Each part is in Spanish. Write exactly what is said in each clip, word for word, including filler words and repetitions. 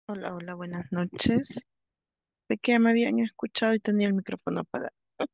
Hola, hola, buenas noches. De que ya me habían escuchado y tenía el micrófono apagado.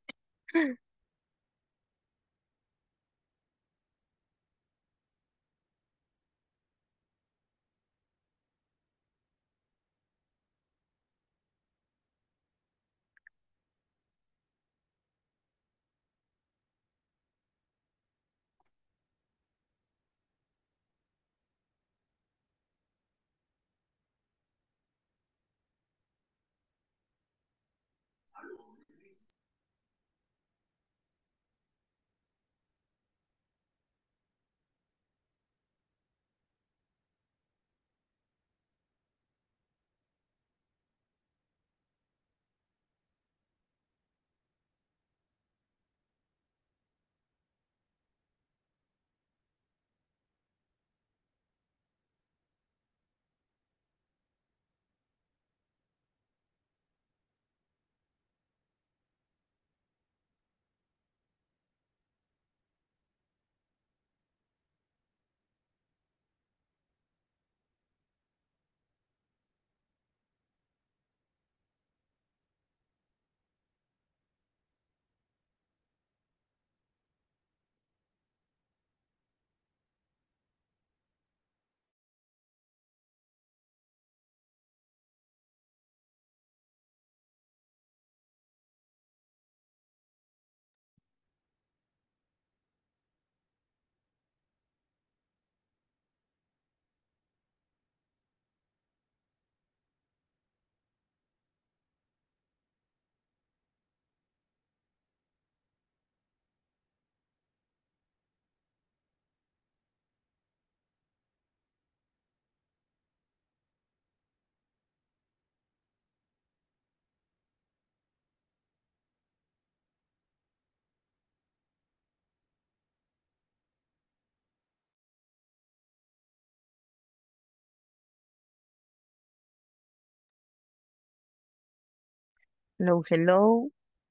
Hello, hello.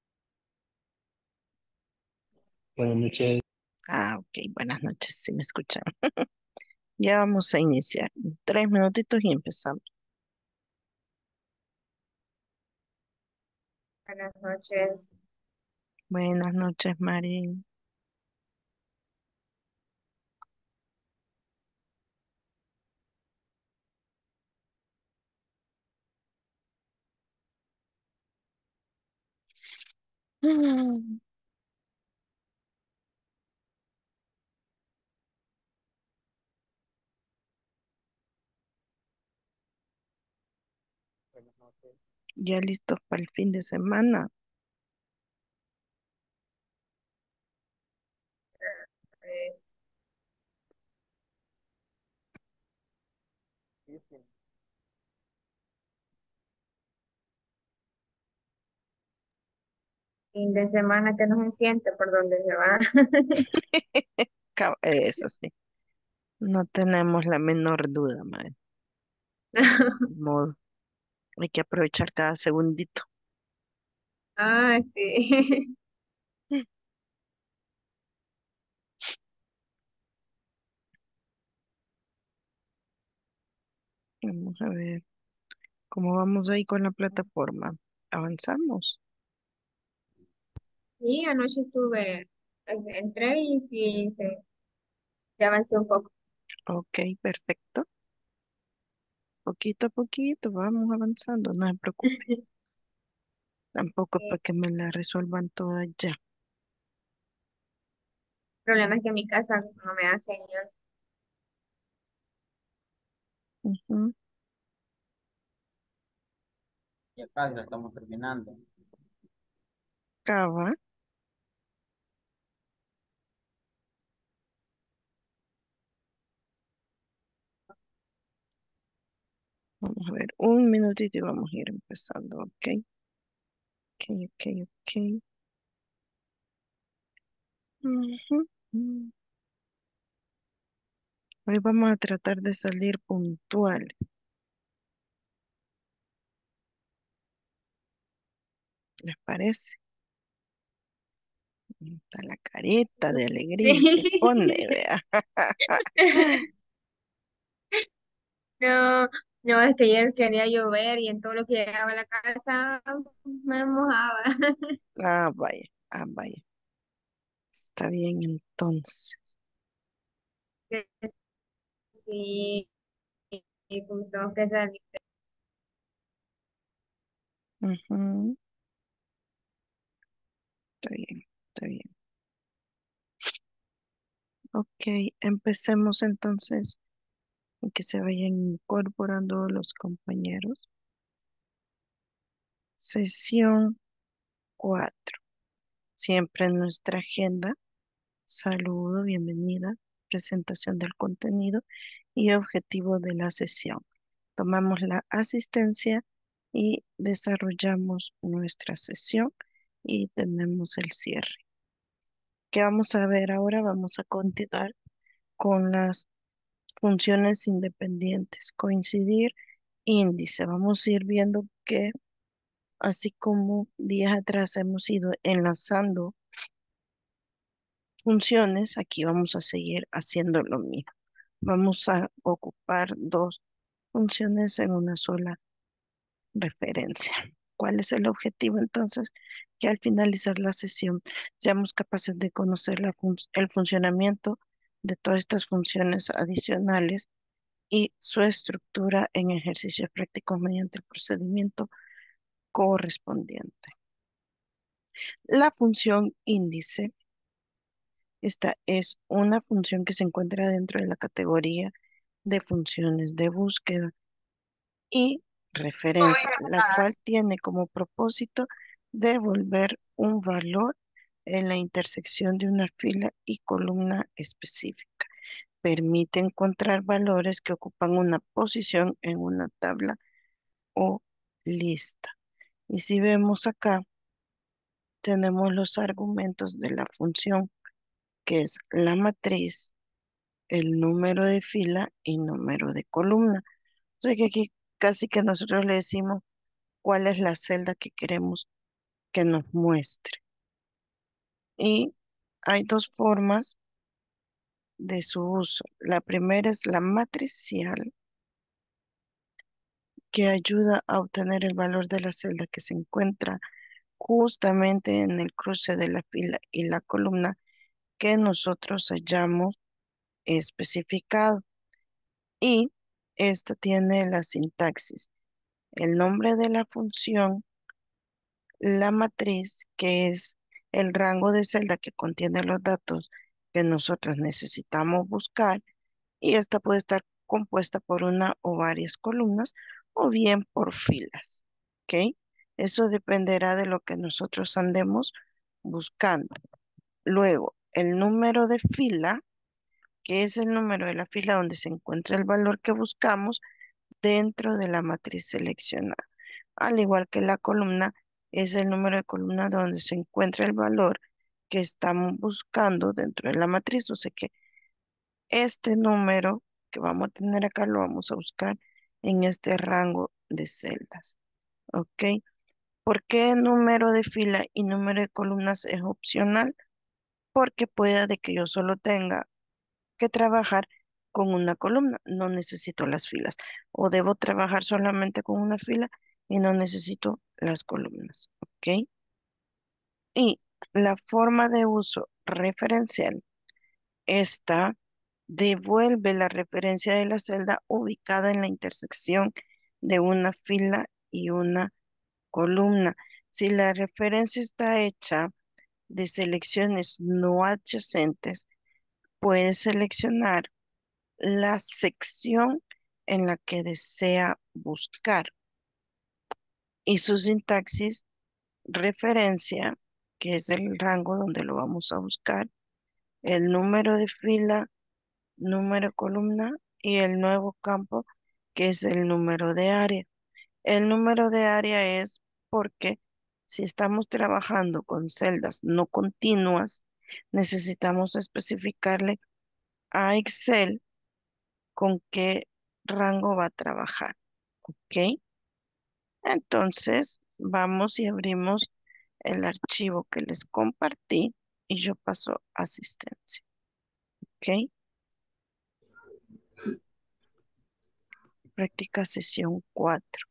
Buenas noches. Ah, ok, buenas noches, si me escuchan. Ya vamos a iniciar. Tres minutitos y empezamos. Buenas noches. Buenas noches, Mari. Mm, Buenas noches. Ya listos para el fin de semana. Pues, Sí, sí. fin de semana que no se siente por dónde se va. Ca- Eso sí, no tenemos la menor duda, Mari. Ni modo, hay que aprovechar cada segundito. Ah, sí. Vamos a ver cómo vamos ahí con la plataforma. ¿Avanzamos? Y anoche estuve, en- entré y sí, se, se avanzó un poco. Ok, perfecto. Poquito a poquito, vamos avanzando, no se preocupe. Tampoco El para que me la resuelvan todas ya. problema es que en mi casa no me hacen. Ujú. Ya casi lo estamos terminando. Cava, vamos a ver, un minutito y vamos a ir empezando, ok, ok, ok, ok. Ujú, mm. Hoy vamos a tratar de salir puntual, ¿les parece? Ahí está la careta de alegría que pone, Sí. vea. No, No, es que ayer quería llover y en todo lo que llegaba a la casa me mojaba. Ah, vaya, ah, vaya. Está bien entonces. Que sí, y como tengo que salir. Ujú, está bien, está bien. Ok, empecemos entonces y que se vayan incorporando los compañeros. Sesión cuatro. Siempre en nuestra agenda. Saludo, bienvenida, presentación del contenido y objetivo de la sesión. Tomamos la asistencia y desarrollamos nuestra sesión y tenemos el cierre. ¿Qué vamos a ver ahora? Vamos a continuar con las funciones independientes. Coincidir, índice. Vamos a ir viendo que así como días atrás hemos ido enlazando funciones, aquí vamos a seguir haciendo lo mismo. Vamos a ocupar dos funciones en una sola referencia. ¿Cuál es el objetivo entonces? Que al finalizar la sesión seamos capaces de conocer la fun- el funcionamiento de todas estas funciones adicionales y su estructura en ejercicios prácticos mediante el procedimiento correspondiente. La función índice, esta es una función que se encuentra dentro de la categoría de funciones de búsqueda y referencia, la cual tiene como propósito devolver un valor en la intersección de una fila y columna específica. Permite encontrar valores que ocupan una posición en una tabla o lista. Y si vemos acá, tenemos los argumentos de la función, que es la matriz, el número de fila y número de columna. O sea que aquí casi que nosotros le decimos cuál es la celda que queremos que nos muestre. Y hay dos formas de su uso. La primera es la matricial, que ayuda a obtener el valor de la celda que se encuentra justamente en el cruce de la fila y la columna que nosotros hayamos especificado. Y esta tiene la sintaxis: el nombre de la función, la matriz, que es el rango de celda que contiene los datos que nosotros necesitamos buscar, y esta puede estar compuesta por una o varias columnas o bien por filas. ¿Ok? Eso dependerá de lo que nosotros andemos buscando. Luego, el número de fila, que es el número de la fila donde se encuentra el valor que buscamos dentro de la matriz seleccionada. Al igual que la columna, es el número de columna donde se encuentra el valor que estamos buscando dentro de la matriz. O sea que este número que vamos a tener acá lo vamos a buscar en este rango de celdas. ¿Ok? ¿Por qué número de fila y número de columnas es opcional? Porque puede de que yo solo tenga que trabajar con una columna, no necesito las filas. O debo trabajar solamente con una fila y no necesito las columnas. ¿Ok? Y la forma de uso referencial, esta devuelve la referencia de la celda ubicada en la intersección de una fila y una columna. Si la referencia está hecha de selecciones no adyacentes, puedes seleccionar la sección en la que desea buscar. Y su sintaxis: referencia, que es el rango donde lo vamos a buscar, el número de fila, número de columna y el nuevo campo, que es el número de área. El número de área es porque si estamos trabajando con celdas no continuas, necesitamos especificarle a Excel con qué rango va a trabajar. ¿Ok? Entonces, vamos y abrimos el archivo que les compartí y yo paso asistencia. ¿Ok? Práctica sesión cuatro.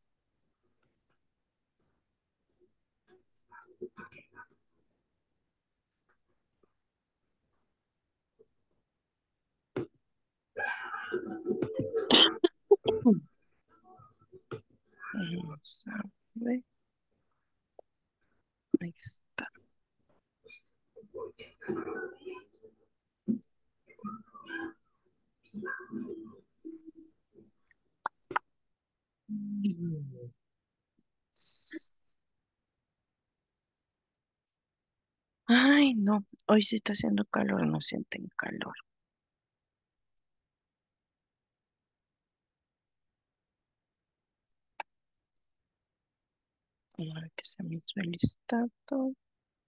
Vamos a ver. Ahí está. Ay, no. Hoy sí está haciendo calor, no sienten calor. Ahora que se me hizo el listado. Vamos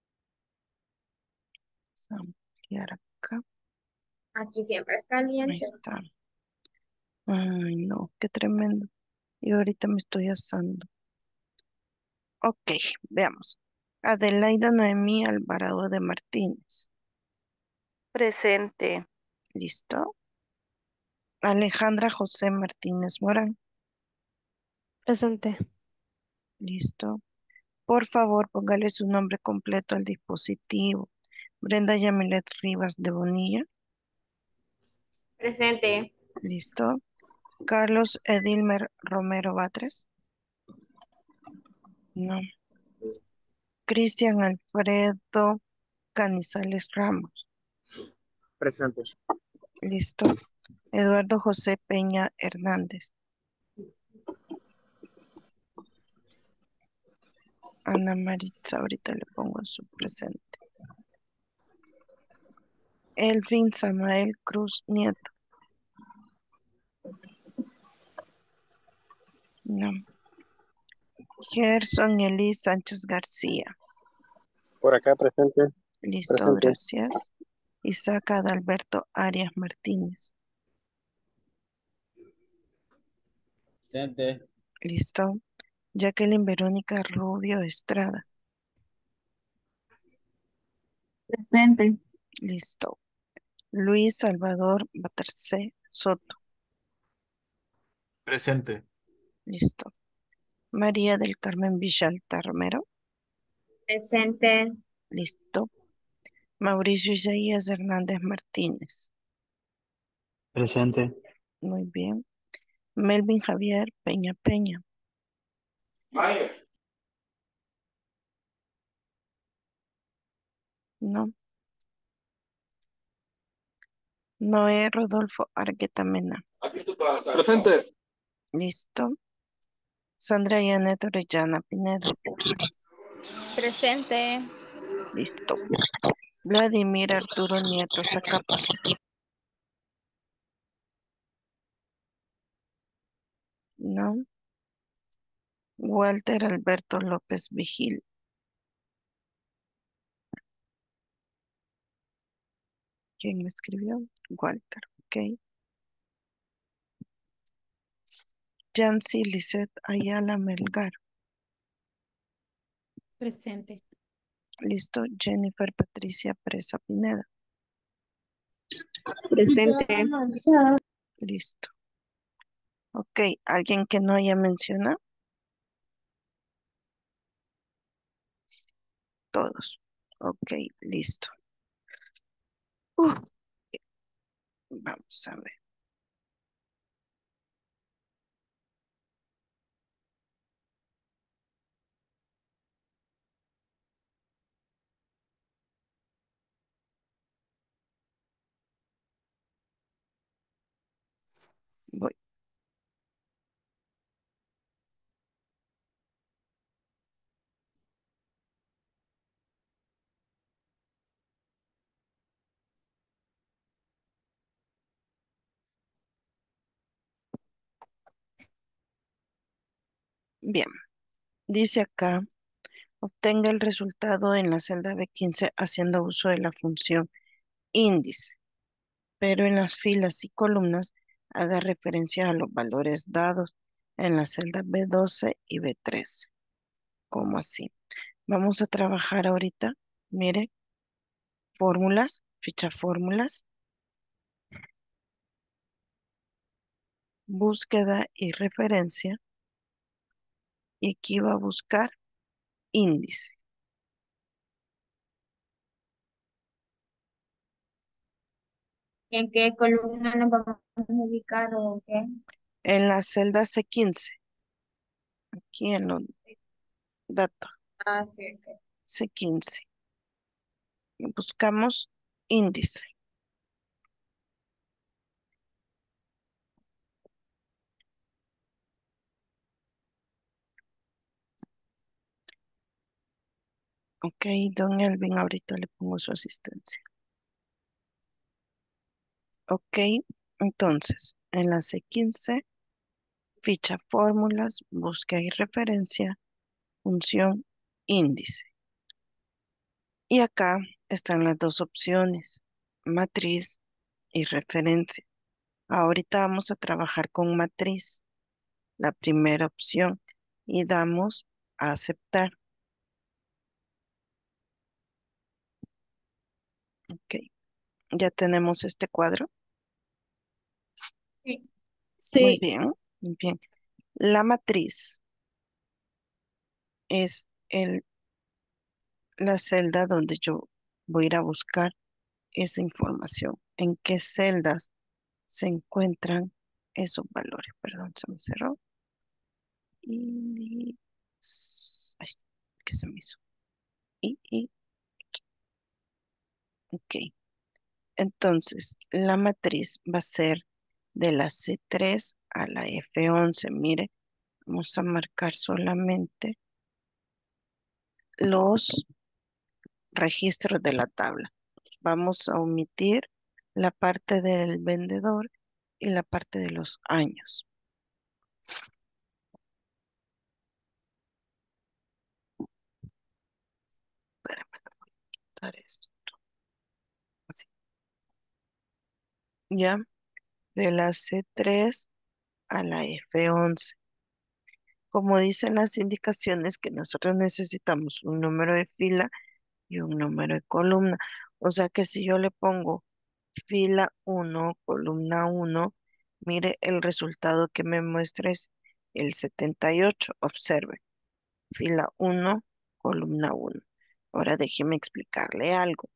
a ampliar acá. Aquí siempre es Ahí caliente. está. Ay, no, qué tremendo. Y ahorita me estoy asando. Ok, veamos. Adelaida Noemí Alvarado de Martínez. Presente. ¿Listo? Alejandra José Martínez Morán. Presente. ¿Listo? Por favor, póngale su nombre completo al dispositivo. Brenda Yamilet Rivas de Bonilla. Presente. ¿Listo? Carlos Edilmer Romero Batres. No. Cristian Alfredo Canizales Ramos. Presente. ¿Listo? Eduardo José Peña Hernández. Ana Maritza, ahorita le pongo su presente. Elvin Samael Cruz Nieto. No. Gerson Elis Sánchez García. Por acá, presente. Listo, Presente. gracias. Isaac Adalberto Arias Martínez. Presente. Listo. Jacqueline Verónica Rubio Estrada. Presente. Listo. Luis Salvador Baterce Soto. Presente. Listo. María del Carmen Villalta Romero. Presente. Listo. Mauricio Isaías Hernández Martínez. Presente. Muy bien. Melvin Javier Peña Peña. No. Noé Rodolfo Argueta Mena. Presente. Listo. Sandra Yanet Orellana Pineda. Presente. Listo. Vladimir Arturo Nieto Zacapa. No. Walter Alberto López Vigil. ¿Quién me escribió? Walter. Ok. Yancy Lisette Ayala Melgar. Presente. Listo. Jennifer Patricia Presa Pineda. Presente. Listo. Ok. ¿Alguien que no haya mencionado? Todos. Ok. Listo. Uh, vamos a ver. Voy. Bien. Dice acá, obtenga el resultado en la celda B quince haciendo uso de la función índice, pero en las filas y columnas haga referencia a los valores dados en la celda B doce y B trece. ¿Cómo así? Vamos a trabajar ahorita, mire, fórmulas, ficha fórmulas. búsqueda y referencia. Y aquí va a buscar índice. ¿En qué columna nos vamos a ubicar o qué? En la celda C quince, aquí en los datos, Ah, sí, ok. C quince. Y buscamos índice. Ok, don Elvin, ahorita le pongo su asistencia. Ok, entonces, en la C quince, ficha fórmulas, búsqueda y referencia, función índice. Y acá están las dos opciones, matriz y referencia. Ahorita vamos a trabajar con matriz, la primera opción, y damos a aceptar. Ok, ya tenemos este cuadro. Sí, Muy Sí. bien, muy bien. La matriz es el, la celda donde yo voy a ir a buscar esa información. ¿En qué celdas se encuentran esos valores? Perdón, se me cerró. Y, ay, ¿qué se me hizo? Y, y, ok. Entonces, la matriz va a ser de la C tres a la F once. Mire, vamos a marcar solamente los registros de la tabla. Vamos a omitir la parte del vendedor y la parte de los años. Espérame, voy a quitar esto. Así. Ya, de la C tres a la F once. Como dicen las indicaciones que nosotros necesitamos un número de fila y un número de columna. O sea que si yo le pongo fila uno, columna uno, mire el resultado que me muestra es el setenta y ocho. Observe, fila uno, columna uno. Ahora déjeme explicarle algo.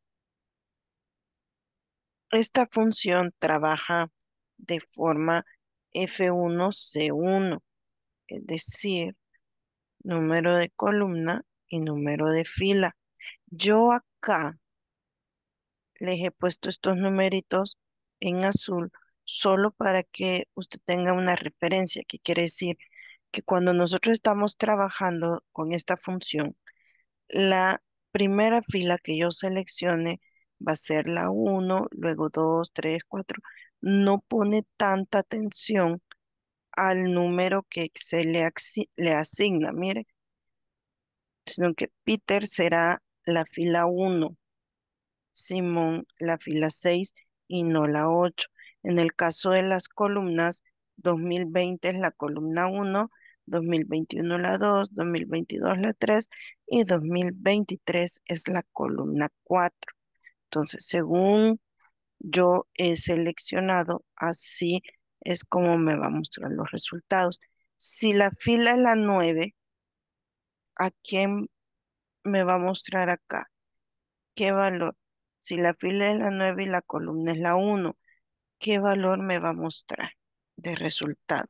Esta función trabaja de forma F uno C uno, es decir, número de columna y número de fila. Yo acá les he puesto estos numeritos en azul solo para que usted tenga una referencia, que quiere decir que cuando nosotros estamos trabajando con esta función, la primera fila que yo seleccione va a ser la uno, luego dos, tres, cuatro. No pone tanta atención al número que se le, axi- le asigna, mire, sino que Peter será la fila uno, Simón la fila seis y no la ocho. En el caso de las columnas, dos mil veinte es la columna uno, dos mil veintiuno la dos, dos mil veintidós la tres y dos mil veintitrés es la columna cuatro. Entonces, según yo he seleccionado, así es como me va a mostrar los resultados. Si la fila es la nueve, ¿a quién me va a mostrar acá? ¿Qué valor? Si la fila es la nueve y la columna es la uno, ¿qué valor me va a mostrar de resultado?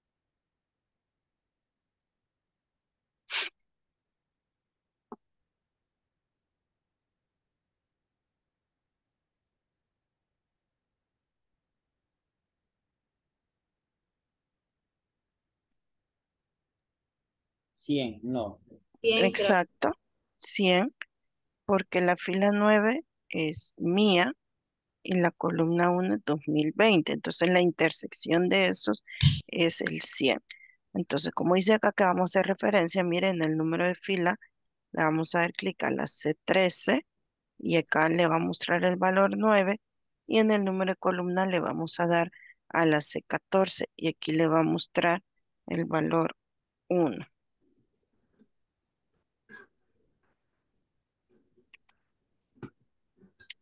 Cien, no. bien, creo. Exacto, cien, porque la fila nueve es mía y la columna uno es dos mil veinte. Entonces la intersección de esos es el cien. Entonces, como dice acá que vamos a hacer referencia, miren el número de fila, le vamos a dar clic a la C trece y acá le va a mostrar el valor nueve y en el número de columna le vamos a dar a la C catorce y aquí le va a mostrar el valor uno.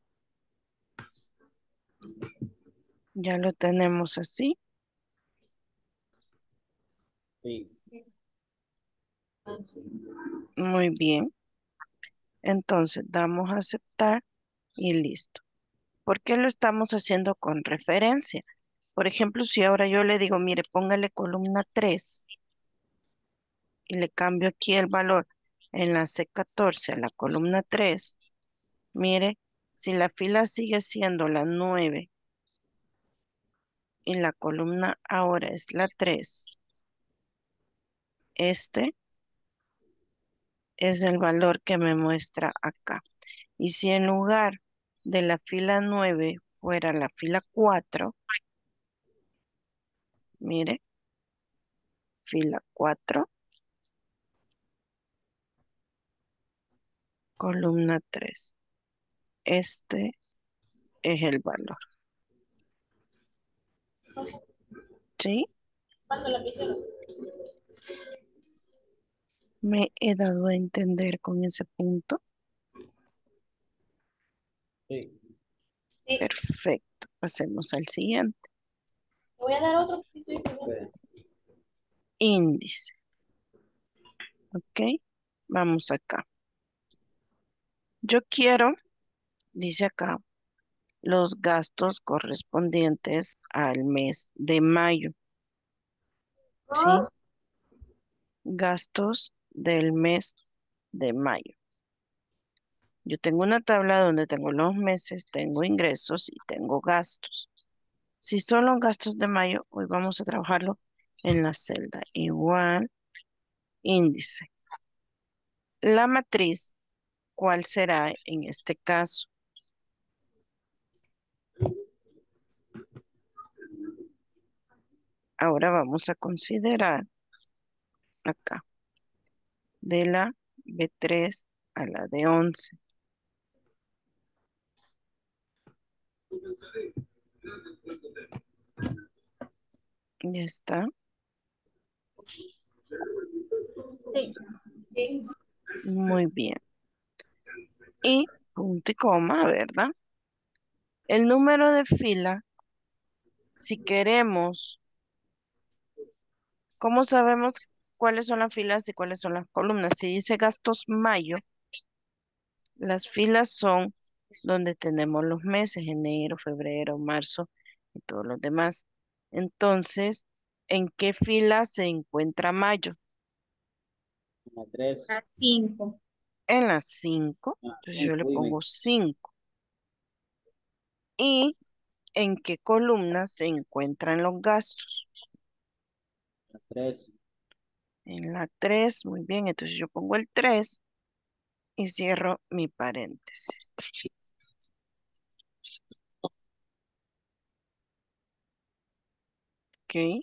Ya lo tenemos así. Muy bien. Entonces, damos a aceptar y listo. ¿Por qué lo estamos haciendo con referencia? Por ejemplo, si ahora yo le digo, mire, póngale columna tres y le cambio aquí el valor en la C catorce a la columna tres, mire, si la fila sigue siendo la nueve y la columna ahora es la tres, este es el valor que me muestra acá. Y si en lugar de la fila nueve fuera la fila cuatro, mire, fila cuatro, columna tres. Este es el valor. ¿Sí? ¿Me he dado a entender con ese punto? Perfecto. Pasemos al siguiente. Voy a dar otro poquito diferente. Índice. ¿Ok? Vamos acá. Yo quiero, dice acá, los gastos correspondientes al mes de mayo. ¿Sí? Gastos del mes de mayo. Yo tengo una tabla donde tengo los meses, tengo ingresos y tengo gastos. Si son los gastos de mayo, hoy vamos a trabajarlo en la celda. Igual, índice. La matriz, ¿cuál será en este caso? Ahora vamos a considerar acá, de la B tres a la D once. Ya está. Sí. Muy bien. Y punto y coma, ¿verdad? El número de fila, si queremos, ¿cómo sabemos cuáles son las filas y cuáles son las columnas? Si dice gastos mayo, las filas son donde tenemos los meses, enero, febrero, marzo y todos los demás. Entonces, ¿en qué fila se encuentra mayo? A cinco. En las cinco. Entonces yo le pongo cinco. ¿Y en qué columna se encuentran los gastos? En la tres, muy bien. Entonces yo pongo el tres y cierro mi paréntesis. Ok.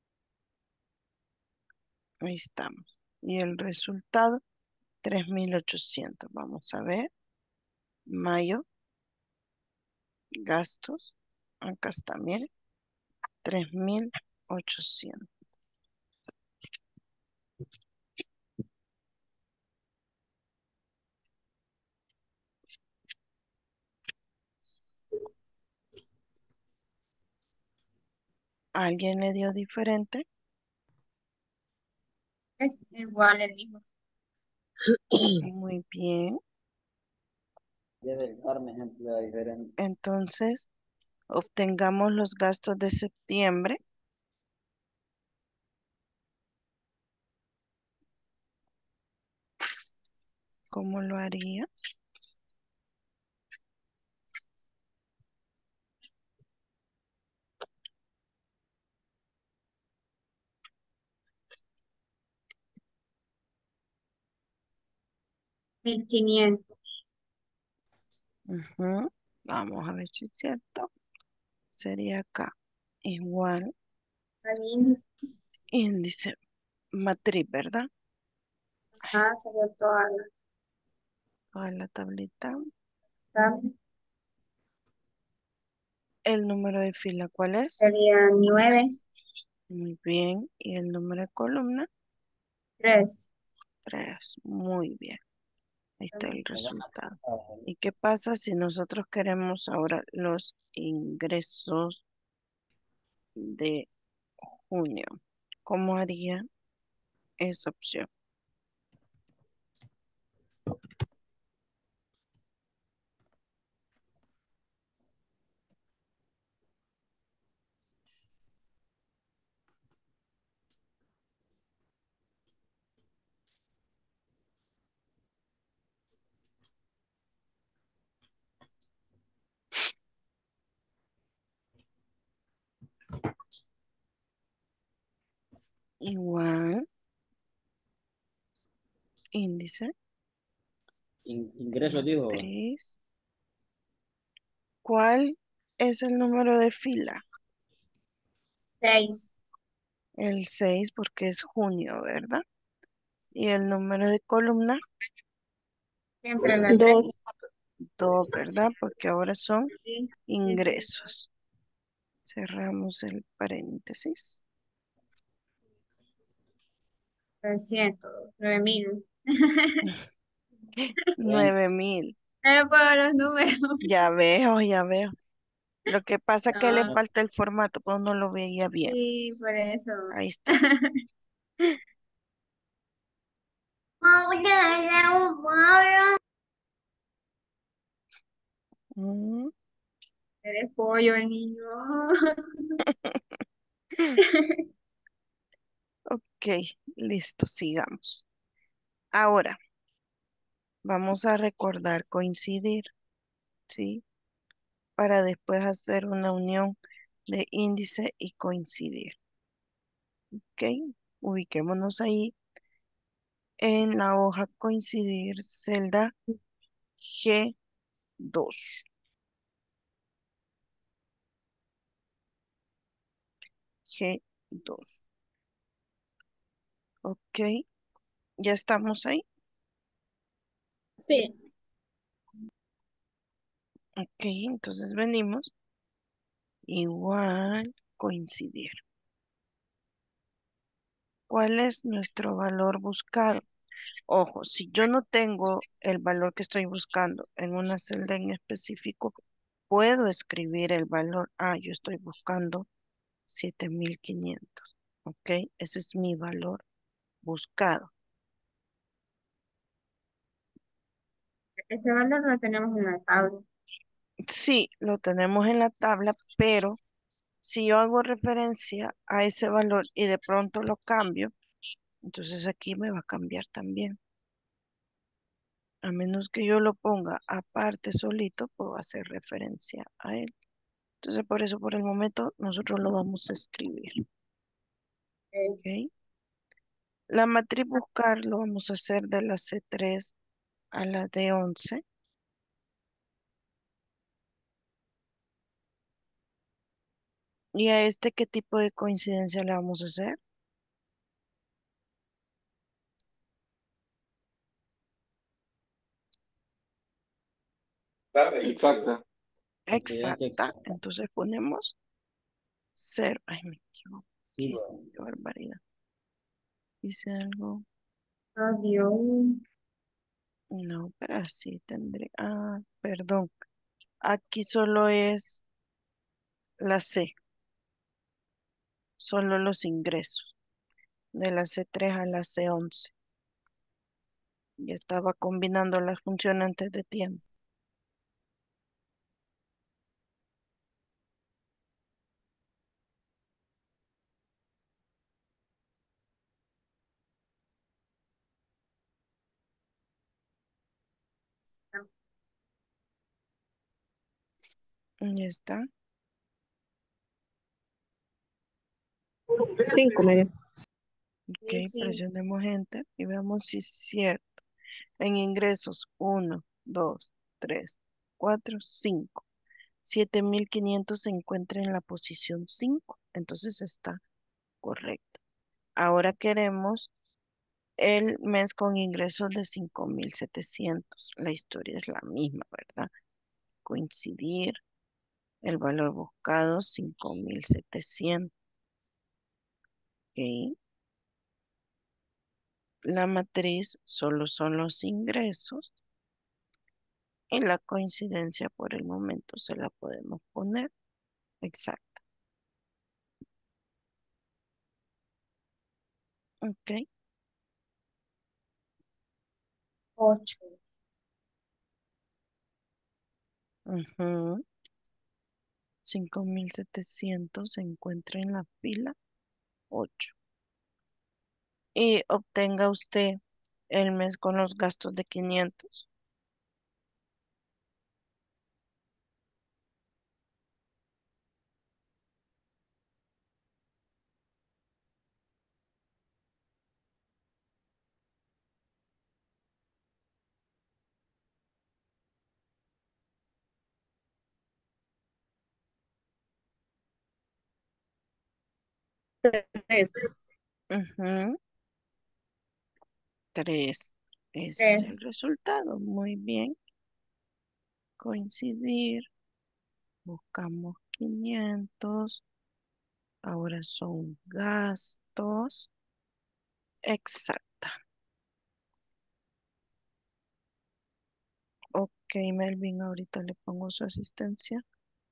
Ahí estamos. Y el resultado, tres mil ochocientos. Vamos a ver. Mayo, gastos. Acá está, miren. tres mil ochocientos. ¿Alguien le dio diferente? Es igual el mismo. Muy bien. Debe darme ejemplo diferente. Entonces, obtengamos los gastos de septiembre. ¿Cómo lo haría? Mil quinientos. Ujú. Vamos a ver si es cierto. Sería acá. Igual Al índice. índice matriz, ¿verdad? Ajá, sería toda la A la tablita. tabla. El número de fila, ¿cuál es? Sería nueve. Muy bien. ¿Y el número de columna? Tres. Tres. Muy bien. Ahí está el resultado. ¿Y qué pasa si nosotros queremos ahora los ingresos de junio? ¿Cómo haría? esa opción. Igual, índice, In- ingreso, dijo. matriz. ¿Cuál es el número de fila? Seis. El seis porque es junio, ¿verdad? Y el número de columna, Siempre la Dos. tres. dos, ¿verdad? Porque ahora son Sí, sí, sí. ingresos. Cerramos el paréntesis. Trescientos, nueve mil. Bueno, Nueve mil. Eh, por los números. Ya veo, ya veo. Lo que pasa es que le No, bueno, falta el formato, pues no lo veía bien. sí, por eso. Ahí está. Mm, Eres pollo, el niño. ok, listo, sigamos. Ahora, vamos a recordar coincidir, ¿sí? Para después hacer una unión de índice y coincidir. Ok, ubiquémonos ahí en la hoja coincidir, celda G dos. G dos. Ok, ya estamos ahí. Sí. Ok, entonces venimos igual coincidir. ¿Cuál es nuestro valor buscado? Ojo, si yo no tengo el valor que estoy buscando en una celda en específico, puedo escribir el valor. Ah, yo estoy buscando siete mil quinientos. Ok, ese es mi valor buscado. Ese valor lo tenemos en la tabla. Sí, lo tenemos en la tabla, pero si yo hago referencia a ese valor y de pronto lo cambio, entonces aquí me va a cambiar también. A menos que yo lo ponga aparte solito, puedo hacer referencia a él. Entonces, por eso, por el momento, nosotros lo vamos a escribir. Eh, ¿Ok? La matriz buscar lo vamos a hacer de la C tres a la D once. ¿Y a este qué tipo de coincidencia le vamos a hacer? exacto. Coincidencia Exacta. exacta. Entonces ponemos cero. Ay, me Sí, equivoqué. bueno. Qué barbaridad. Hice algo. oh, Dios. No, pero así tendré. Ah, perdón. Aquí solo es la C, solo los ingresos, de la C tres a la C once. Ya estaba combinando las funciones antes de tiempo. Ya está. Cinco, me dio. Ok, Sí, sí. presionemos Enter y veamos si es cierto. En ingresos, uno, dos, tres, cuatro, cinco. siete mil quinientos se encuentra en la posición cinco, entonces está correcto. Ahora queremos el mes con ingresos de cinco mil setecientos. La historia es la misma, ¿verdad? Coincidir, el valor buscado cinco mil setecientos. Ok. La matriz solo son los ingresos y la coincidencia por el momento se la podemos poner exacta. Ok. ocho. Ujú. cinco mil setecientos se encuentra en la fila ocho. Y obtenga usted el mes con los gastos de quinientos. Tres. Ujú. Tres. Ese es el Tres. resultado. Muy bien. Coincidir. Buscamos quinientos. Ahora son gastos. Exacta. Ok, Melvin, ahorita le pongo su asistencia.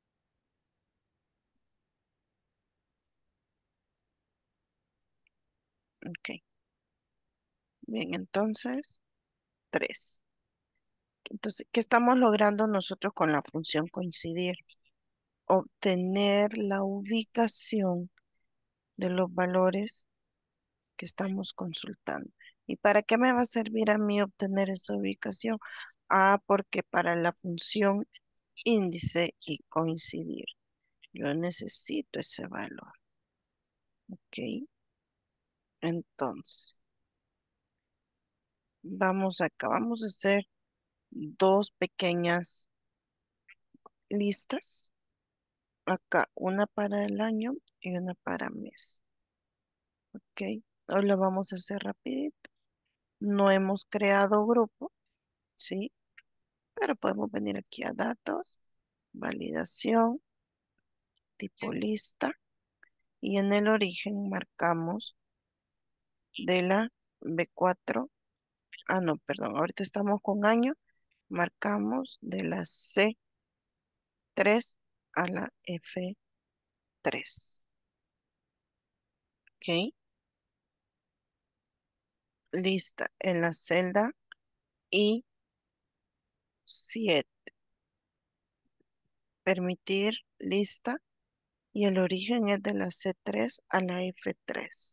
Ok. Bien, entonces, tres. Entonces, ¿qué estamos logrando nosotros con la función coincidir? Obtener la ubicación de los valores que estamos consultando. ¿Y para qué me va a servir a mí obtener esa ubicación? Ah, porque para la función índice y coincidir, yo necesito ese valor. Ok, entonces, vamos acá, vamos a hacer dos pequeñas listas. Acá, una para el año y una para mes. Ok, hoy lo vamos a hacer rapidito. No hemos creado grupo, ¿sí? Pero podemos venir aquí a datos, validación, tipo lista, y en el origen marcamos de la B cuatro. Ah, no, perdón, ahorita estamos con año, marcamos de la C tres a la F tres. ¿Ok? Lista en la celda I siete. Permitir lista y el origen es de la C tres a la F tres.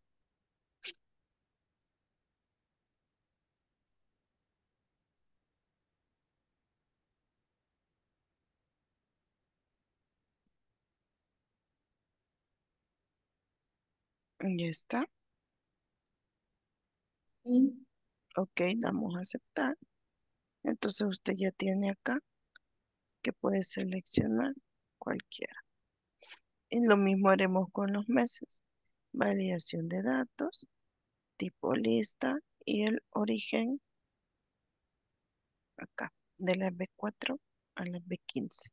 Ya está. Sí. Ok, damos a aceptar. Entonces usted ya tiene acá que puede seleccionar cualquiera. Y lo mismo haremos con los meses. Validación de datos, tipo lista y el origen acá, de la B cuatro a la B quince.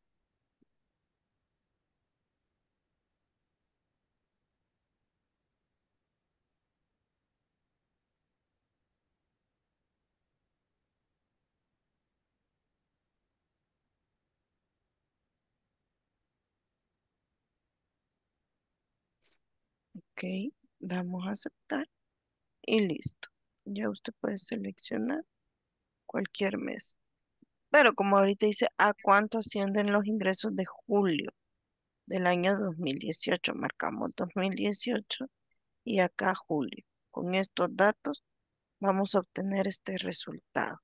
Ok, damos a aceptar y listo. Ya usted puede seleccionar cualquier mes. Pero como ahorita dice, ¿a cuánto ascienden los ingresos de julio del año dos mil dieciocho? Marcamos dos mil dieciocho y acá julio. Con estos datos vamos a obtener este resultado.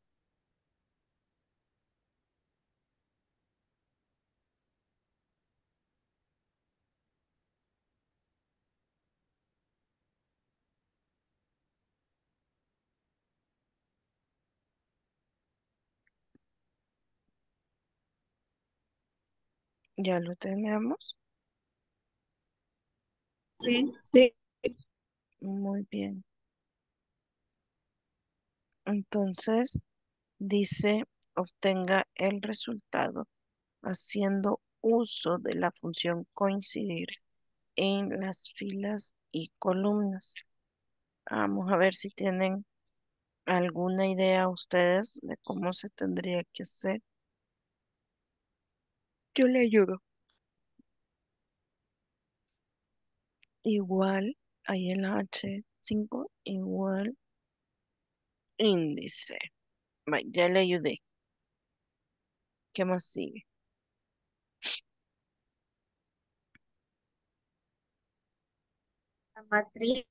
Ya lo tenemos. Sí. Sí. Muy bien. Entonces, dice, obtenga el resultado haciendo uso de la función coincidir en las filas y columnas. Vamos a ver si tienen alguna idea ustedes de cómo se tendría que hacer. Yo le ayudo. Igual, ahí en la H cinco, igual índice. Va, ya le ayudé. ¿Qué más sigue? La matriz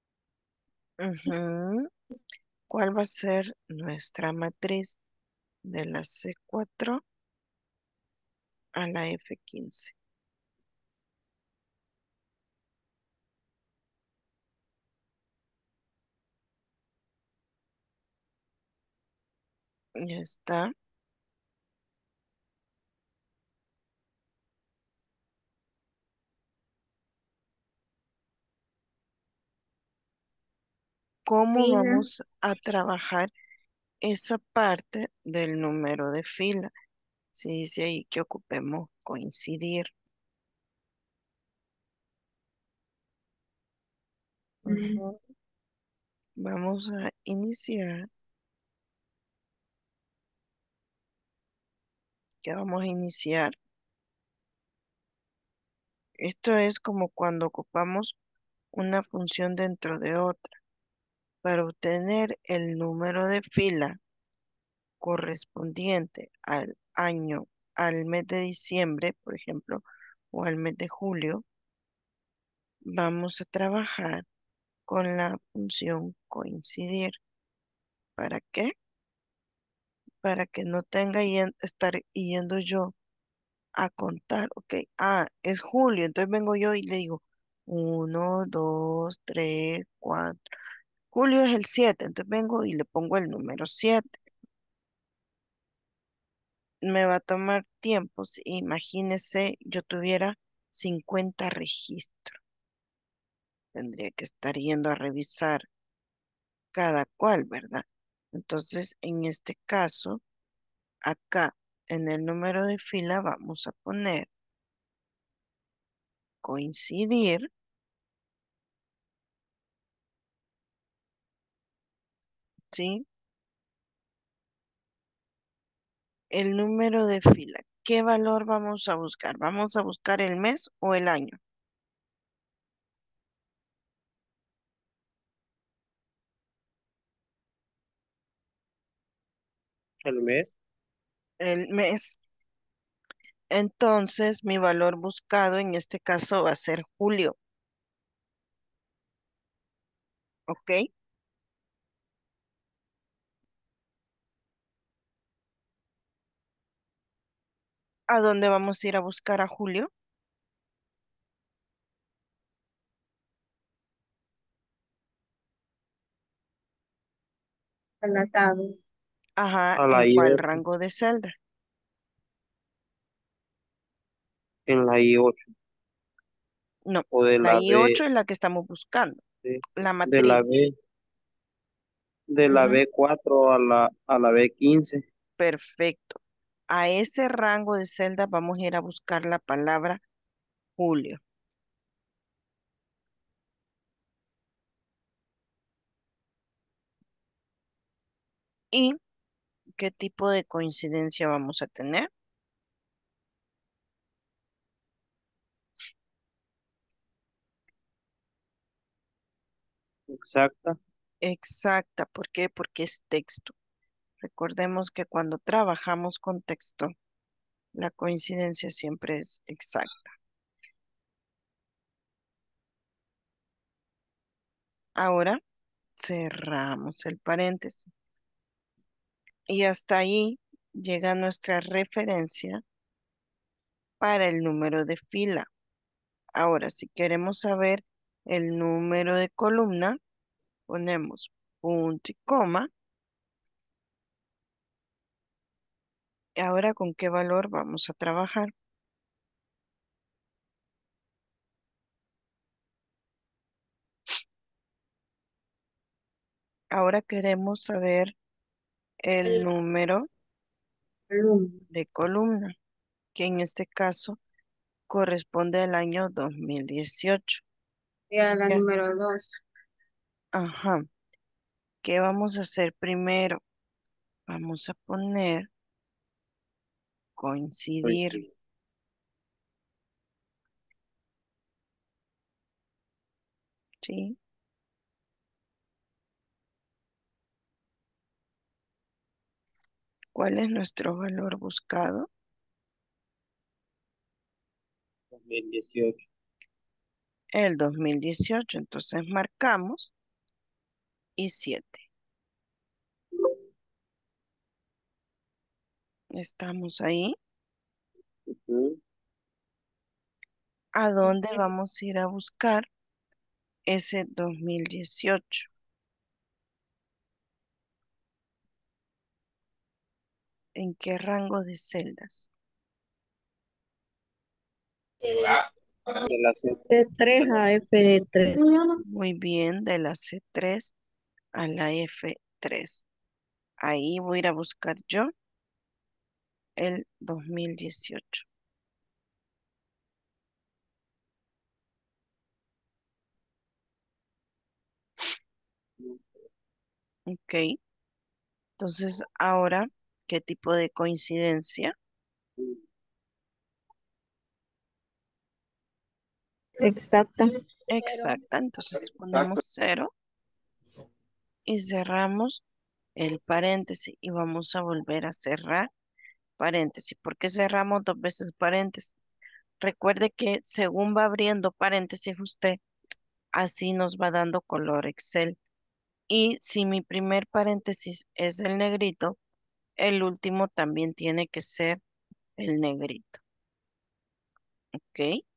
Ujú. ¿Cuál va a ser nuestra matriz de la C cuatro a la F quince? Ya está. ¿Cómo fila. vamos a trabajar esa parte del número de fila? Si dice ahí que ocupemos coincidir. Mm, Ujú. Vamos a iniciar. ¿Qué vamos a iniciar? Esto es como cuando ocupamos una función dentro de otra. Para obtener el número de fila correspondiente al año, al mes de diciembre, por ejemplo, o al mes de julio, vamos a trabajar con la función coincidir. ¿Para qué? Para que no tenga yen- estar yendo yo a contar, ok, ah, es julio, entonces vengo yo y le digo, uno, dos, tres, cuatro. Julio es el siete, entonces vengo y le pongo el número siete. Me va a tomar tiempo. Si imagínese, yo tuviera cincuenta registros. Tendría que estar yendo a revisar cada cual, ¿verdad? Entonces, en este caso, acá en el número de fila vamos a poner coincidir, ¿sí? El número de fila. ¿Qué valor vamos a buscar? ¿Vamos a buscar el mes o el año? El mes. El mes. Entonces, mi valor buscado en este caso va a ser julio, ¿ok? ¿A dónde vamos a ir a buscar a julio? a la tabla. Ajá, A la ¿en I cuál ocho. rango de celda? En la I ocho. No, O de la la I ocho B. es la que estamos buscando, De, la de la matriz. B. De la Ujú, B cuatro a la, a la B quince. perfecto. A ese rango de celda vamos a ir a buscar la palabra julio. ¿Y qué tipo de coincidencia vamos a tener? Exacta. Exacta. ¿Por qué? Porque es texto. Recordemos que cuando trabajamos con texto, la coincidencia siempre es exacta. Ahora cerramos el paréntesis. Y hasta ahí llega nuestra referencia para el número de fila. Ahora, si queremos saber el número de columna, ponemos punto y coma. Ahora, ¿con qué valor vamos a trabajar? Ahora queremos saber el El número Alumno. de columna, que en este caso corresponde al año dos mil dieciocho. Y a la Ya es- número dos. Ajá. ¿Qué vamos a hacer primero? Vamos a poner coincidir, Coincide. ¿sí? ¿Cuál es nuestro valor buscado? dos mil dieciocho. El dos mil dieciocho. Entonces marcamos y siete. Estamos ahí. Ujú. ¿A dónde Ujú. vamos a ir a buscar ese dos mil dieciocho? ¿En qué rango de celdas? De la C. De tres a F tres. Muy bien, de la C tres a la F tres. Ahí voy a ir a buscar yo el dos mil dieciocho. Ok, entonces ahora, ¿qué tipo de coincidencia? Exacta. Exacta, entonces ponemos cero y cerramos el paréntesis y vamos a volver a cerrar paréntesis. ¿Por qué cerramos dos veces paréntesis? Recuerde que según va abriendo paréntesis usted, así nos va dando color Excel. Y si mi primer paréntesis es el negrito, el último también tiene que ser el negrito. ¿Ok?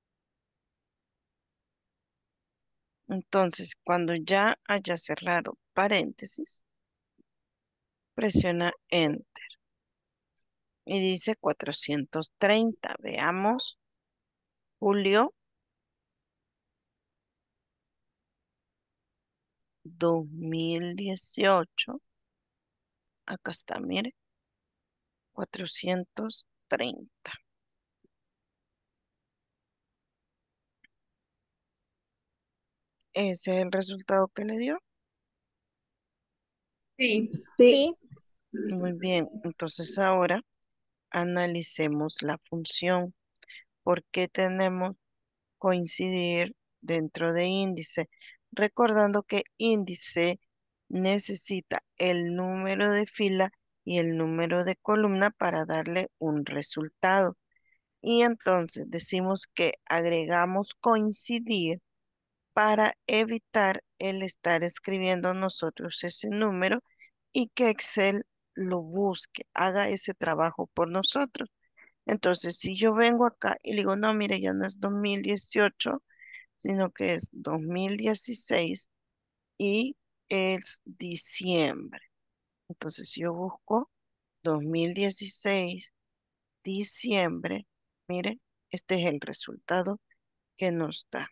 Entonces, cuando ya haya cerrado paréntesis, presiona Enter y dice cuatrocientos treinta. Veamos, julio dos mil dieciocho. Acá está, mire, cuatrocientos treinta. Ese es el resultado que le dio. Sí. Sí. Muy bien, entonces ahora analicemos la función. ¿Por qué tenemos coincidir dentro de índice? Recordando que índice necesita el número de fila y el número de columna para darle un resultado. Y entonces decimos que agregamos coincidir para evitar el estar escribiendo nosotros ese número y que Excel lo busque, haga ese trabajo por nosotros. Entonces, si yo vengo acá y le digo, no, mire, ya no es dos mil dieciocho, sino que es dos mil dieciséis y es diciembre. Entonces, si yo busco dos mil dieciséis, diciembre, mire, este es el resultado que nos da.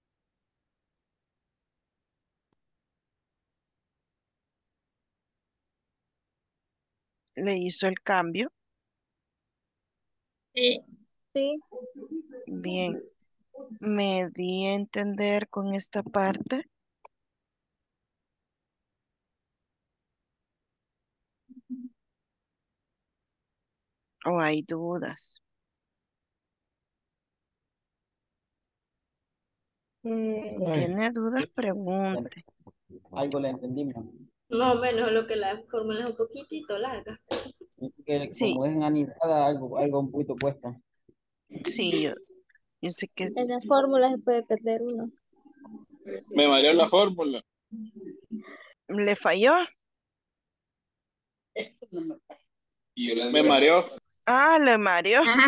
Le hizo el cambio. Sí. Sí. Bien, me di a entender con esta parte o hay dudas. Si Mm, tiene dudas, pregunte. Algo le entendimos. más o menos lo que la fórmula es un poquitito larga. Que Sí, como es en animada, algo, algo un poquito cuesta. sí, yo, yo sé que En la fórmula se puede perder uno. Me mareó la fórmula. le falló. Y yo le Me mareó. Ah, le mareó. Ah,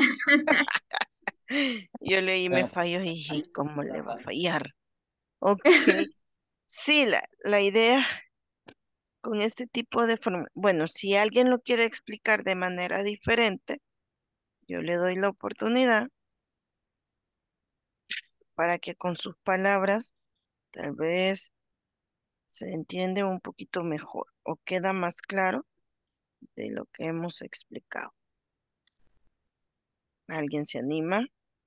Yo leí me Bueno, falló y dije, ¿cómo le va a fallar? Ok. Sí, la, la idea con este tipo de forma, bueno, si alguien lo quiere explicar de manera diferente, yo le doy la oportunidad para que con sus palabras tal vez se entiende un poquito mejor o queda más claro de lo que hemos explicado. ¿Alguien se anima?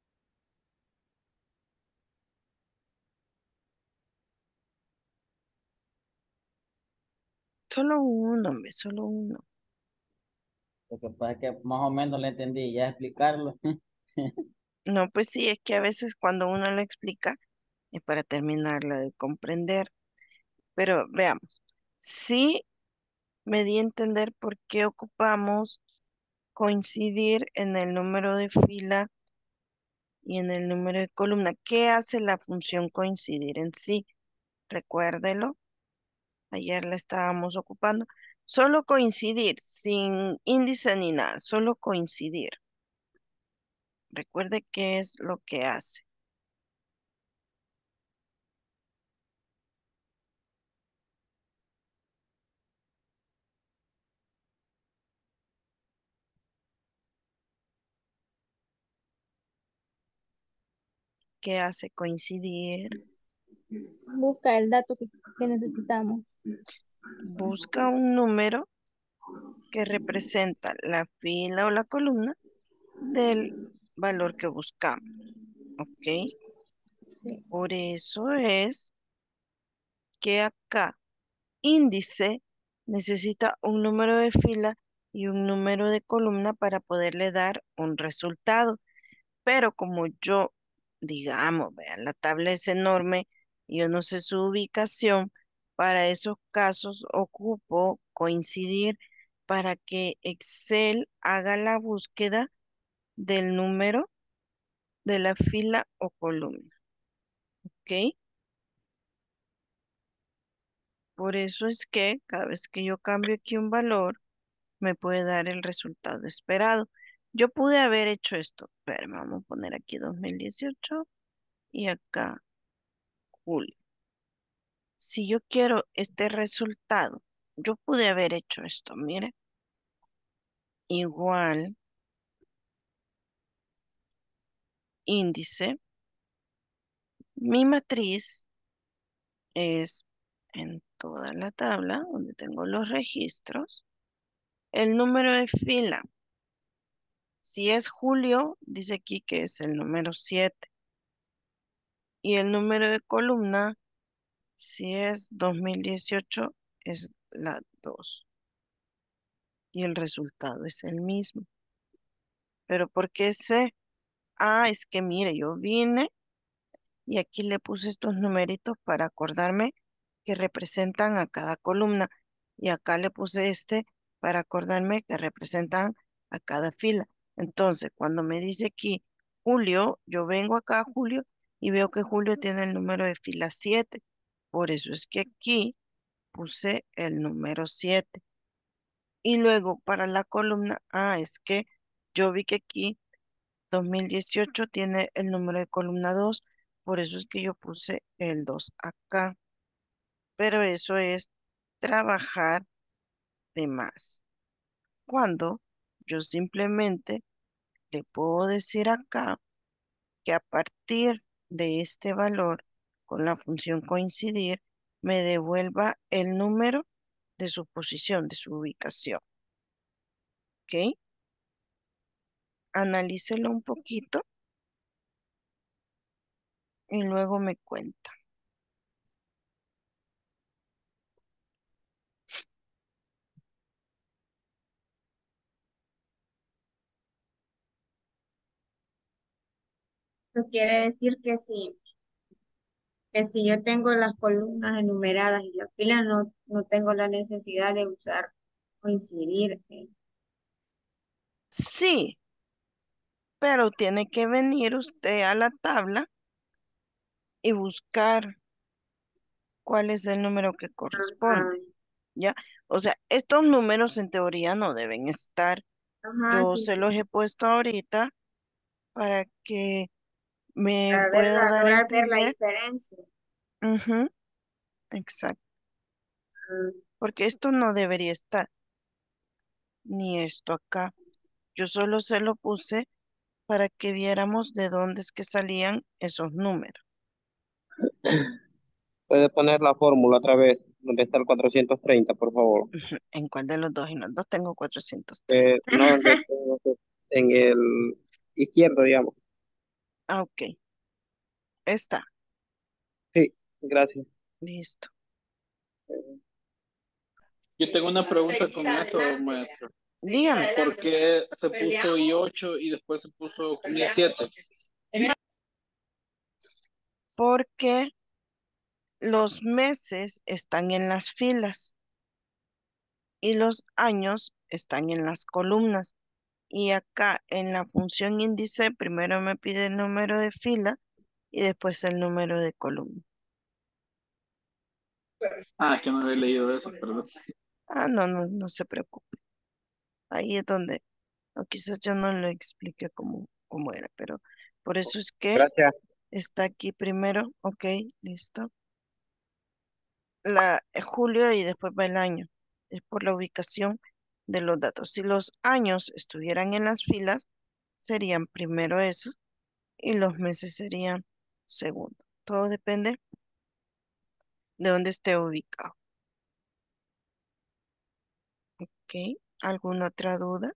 Solo uno, hombre, solo uno. lo que pasa es que más o menos le entendí, ya explicarlo. No, pues sí, es que a veces cuando uno lo explica es para terminarla de comprender. Pero veamos, si Me di a entender por qué ocupamos coincidir en el número de fila y en el número de columna. ¿Qué hace la función coincidir en sí? Recuérdelo, ayer la estábamos ocupando. Solo coincidir, sin índice ni nada, solo coincidir. Recuerde qué es lo que hace. ¿Qué hace coincidir? Busca el dato que, que necesitamos. Busca un número que representa la fila o la columna del valor que buscamos. ¿Ok? Por eso es que acá índice necesita un número de fila y un número de columna para poderle dar un resultado. Pero como yo, digamos, vean, la tabla es enorme, yo no sé su ubicación, para esos casos ocupo coincidir para que Excel haga la búsqueda del número de la fila o columna. ¿Ok? Por eso es que cada vez que yo cambio aquí un valor, me puede dar el resultado esperado. Yo pude haber hecho esto, pero vamos a poner aquí dos mil dieciocho y acá julio. Si yo quiero este resultado, yo pude haber hecho esto, mire, igual índice, mi matriz es en toda la tabla donde tengo los registros, el número de fila. Si es julio, dice aquí que es el número siete. Y el número de columna, si es dos mil dieciocho, es la dos. Y el resultado es el mismo. Pero ¿por qué sé? Ah, es que mire, yo vine y aquí le puse estos numeritos para acordarme que representan a cada columna. Y acá le puse este para acordarme que representan a cada fila. Entonces, cuando me dice aquí Julio, yo vengo acá a Julio y veo que Julio tiene el número de fila siete. Por eso es que aquí puse el número siete. Y luego para la columna, ah, es que yo vi que aquí dos mil dieciocho tiene el número de columna dos, por eso es que yo puse el dos acá. Pero eso es trabajar de más. Cuando yo simplemente le puedo decir acá que a partir de este valor, con la función coincidir, me devuelva el número de su posición, de su ubicación. ¿Ok? Analícelo un poquito y luego me cuenta. Eso quiere decir que si, que si yo tengo las columnas enumeradas y las filas, no, no tengo la necesidad de usar coincidir. ¿Eh? Sí, pero tiene que venir usted a la tabla y buscar cuál es el número que Ajá, corresponde, ¿ya? O sea, estos números en teoría no deben estar. ajá, Yo sí, se sí. los he puesto ahorita para que me Para pueda verla, dar a lograr ver la entender. diferencia. Ujú, exacto, Ah, porque esto no debería estar, ni esto acá. Yo solo se lo puse para que viéramos de dónde es que salían esos números. Puede poner la fórmula otra vez, donde está el cuatrocientos treinta, por favor. Ujú, ¿en cuál de los dos? Y los dos tengo cuatrocientos treinta. Eh, no, donde está en el izquierdo, digamos. Ah, ok, está, Sí, gracias. listo. Yo tengo una pregunta con eso, maestro. Dígame. ¿Por qué se puso I ocho y después se puso I siete? Porque los meses están en las filas. y los años están en las columnas. Y acá en la función índice, primero me pide el número de fila y después el número de columna. Ah, que no había leído eso, perdón. Ah, no, no, no se preocupe. Ahí es donde, o quizás yo no lo expliqué cómo, cómo era, pero por eso es que Gracias. está aquí primero. Ok, listo. La eh, julio y después va el año. Es por la ubicación de los datos. Si los años estuvieran en las filas, serían primero esos y los meses serían segundo. Todo depende de dónde esté ubicado. ¿Ok? ¿Alguna otra duda?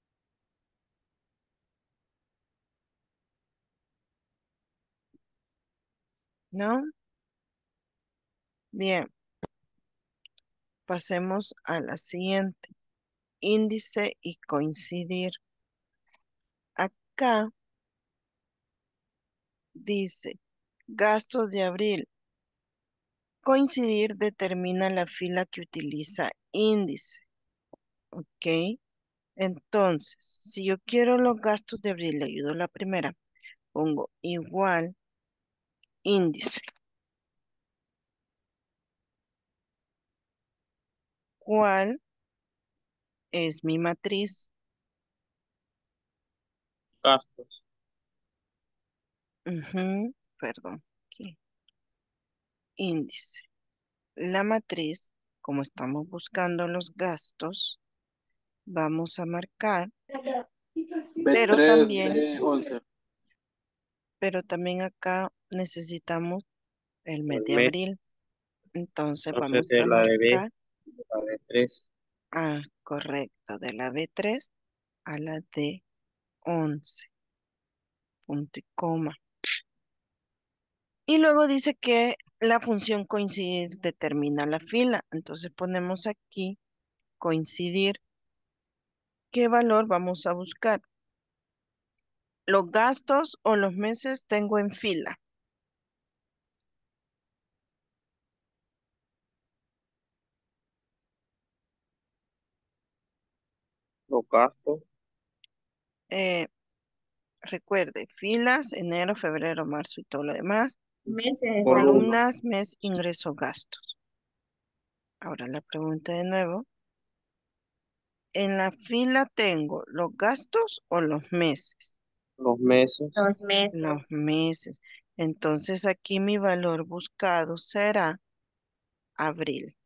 ¿No? Bien, pasemos a la siguiente. Índice y coincidir. Acá dice gastos de abril. Coincidir determina la fila que utiliza índice. ¿Ok? Entonces, si yo quiero los gastos de abril, le ayudo la primera. Pongo igual índice. ¿Cuál es mi matriz? Gastos. Ujú, perdón. Aquí. Índice. La matriz, como estamos buscando los gastos, vamos a marcar, b pero tres también, de once. pero también acá necesitamos el mes El de mes. abril. Entonces Entonces vamos de a la de B, marcar, la de tres. ah, correcto, de la B tres a la D once, punto y coma. Y luego dice que la función coincidir determina la fila. Entonces ponemos aquí coincidir. ¿Qué valor vamos a buscar? ¿Los gastos o los meses tengo en fila? Los gastos. Eh, recuerde, filas, enero, febrero, marzo y todo lo demás. Meses están en Columna. Columnas, mes, ingreso, gastos. Ahora la pregunta de nuevo. ¿En la fila tengo los gastos o los meses? Los meses. los Los meses. meses. Entonces aquí mi valor buscado será abril.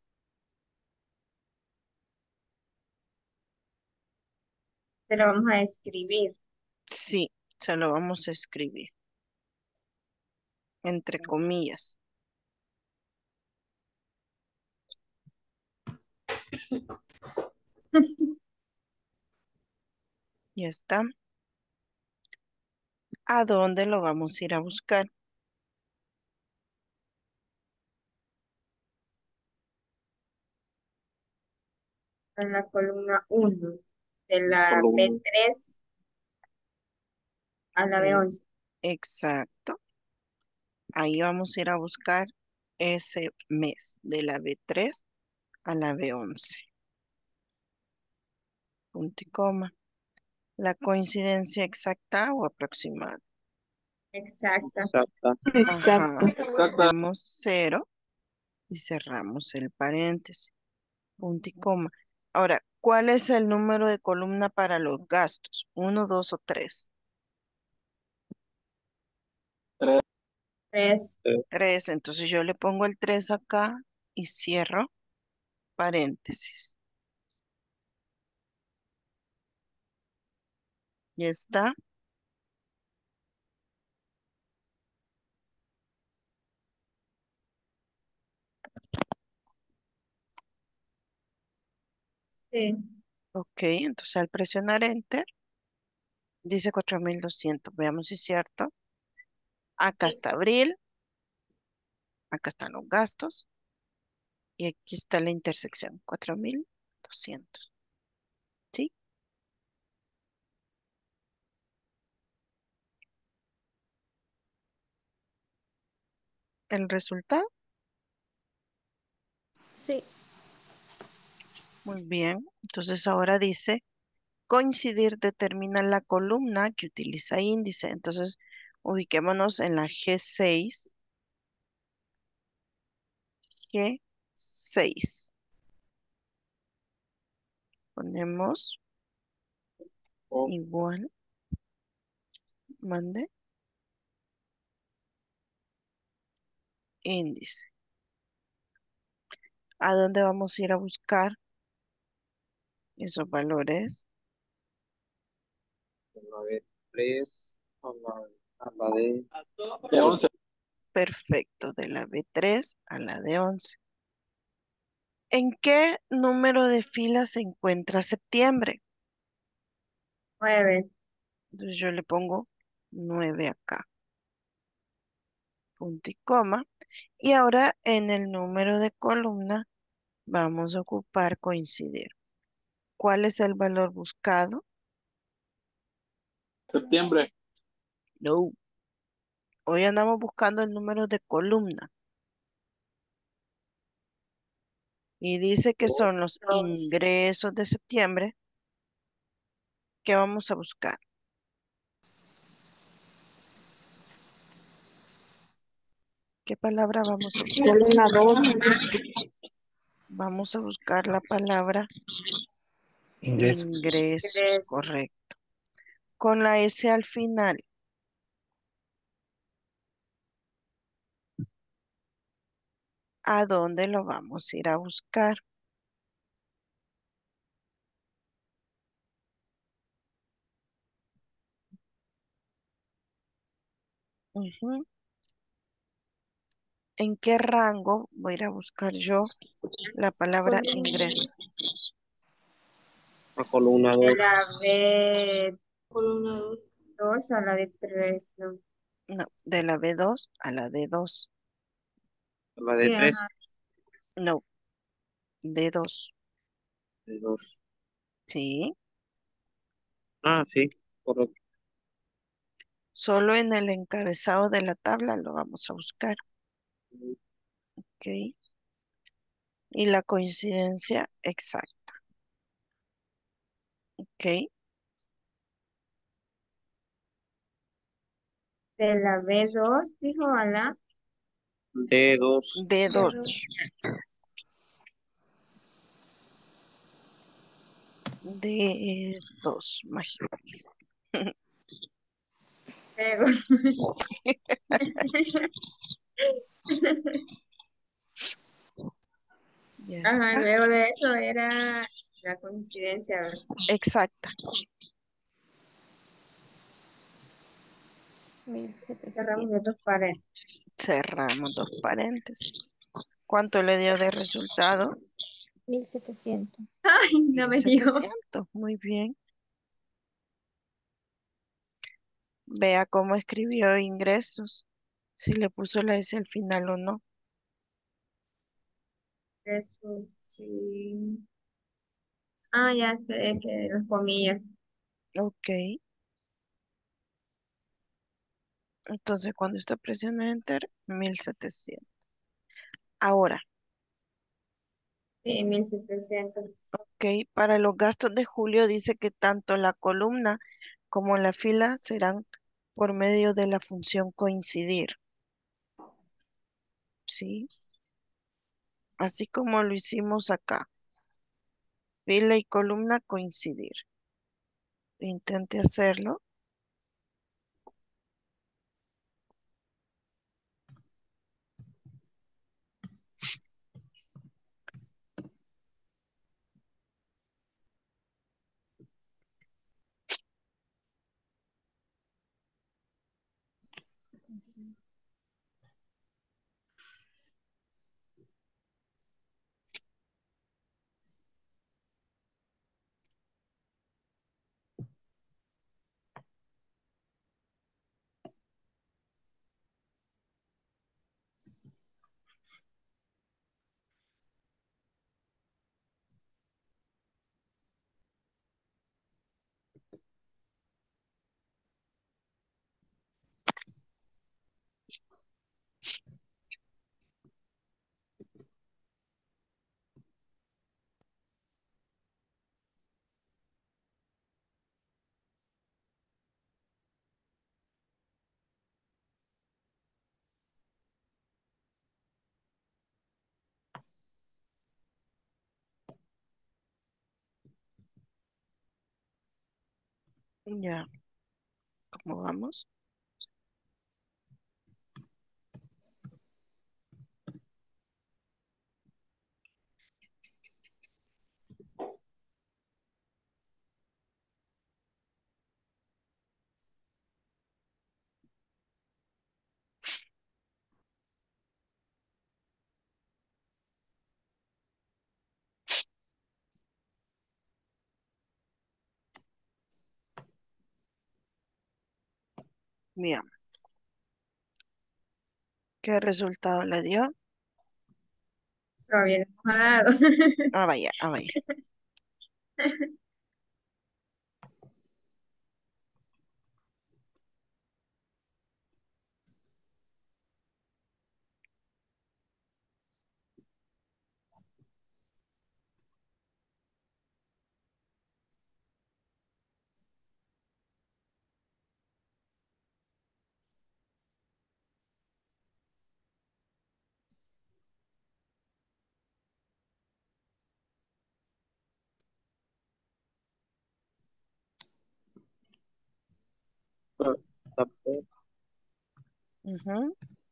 Se lo vamos a escribir. Sí, se lo vamos a escribir, entre comillas. Ya está. ¿A dónde lo vamos a ir a buscar? En la columna uno de la b Columna. tres a la b Mm, once. exacto. Ahí vamos a ir a buscar ese mes, de la B tres a la B once. Punto y coma. La coincidencia exacta o aproximada. Exacta. Exacta. Ajá. Exacto. Ponemos cero y cerramos el paréntesis. Punto y coma. Ahora, ¿cuál es el número de columna para los gastos? ¿Uno, dos o tres? tres. Eh, Tres. Entonces yo le pongo el tres acá y cierro paréntesis. ¿Ya está? Sí. Ok, entonces al presionar Enter, dice cuatro mil doscientos. Veamos si es cierto. Acá Sí. está abril, acá están los gastos y aquí está la intersección, cuatro mil doscientos. ¿Sí? El resultado, Sí. Muy bien. Entonces ahora dice, coincidir determina la columna que utiliza índice. Entonces, ubiquémonos en la G seis. G seis. Ponemos O igual, mande, índice. ¿A dónde vamos a ir a buscar esos valores? la B tres a la, a la D. De once. Perfecto, de la B tres a la D once. ¿En qué número de filas se encuentra septiembre? Nueve. Entonces yo le pongo nueve acá, punto y coma. Y ahora en el número de columna vamos a ocupar coincidir. ¿Cuál es el valor buscado? Septiembre. No. Hoy andamos buscando el número de columna. Y dice que son los Dos. ingresos de septiembre que vamos a buscar. ¿Qué palabra vamos a buscar? Columna dos. Vamos a buscar la palabra Ingresos. ingresos, Tres. correcto. Con la S al final. ¿A dónde lo vamos a ir a buscar? Ujú. ¿En qué rango voy a ir a buscar yo la palabra ingreso? La columna De dos. la B Columna dos. dos a la B tres, ¿no? No, de la B dos a la D dos. La D Sí, tres. ajá. No, D dos. D dos. Sí, Ah, sí, correcto. solo en el encabezado de la tabla lo vamos a buscar. Ok. Y la coincidencia exacta. Ok. De la B dos, dijo a la D dos. D dos. B dos. D dos, mágico. B dos. Ya Ajá, está. luego de eso era la coincidencia, ¿verdad? Exacta. Mil Cerramos setecientos. los dos pares. Cerramos dos paréntesis. ¿Cuánto le dio de resultado? Mil setecientos. Ay, no Mil me dio. setecientos. Muy bien. Vea cómo escribió ingresos. Si le puso la S al final o no. Eso sí. Ah, ya sé que las comillas. Ok. Entonces cuando usted presiona Enter, mil setecientos. Ahora, Sí, mil setecientos. ok, para los gastos de julio dice que tanto la columna como la fila serán por medio de la función coincidir. ¿Sí? Así como lo hicimos acá. Fila y columna coincidir. Intente hacerlo. Ya, ¿cómo vamos? Bien, ¿qué resultado le dio? Todavía no ha dado. Ah, vaya, ah, vaya. Ah, está pe- Ujú.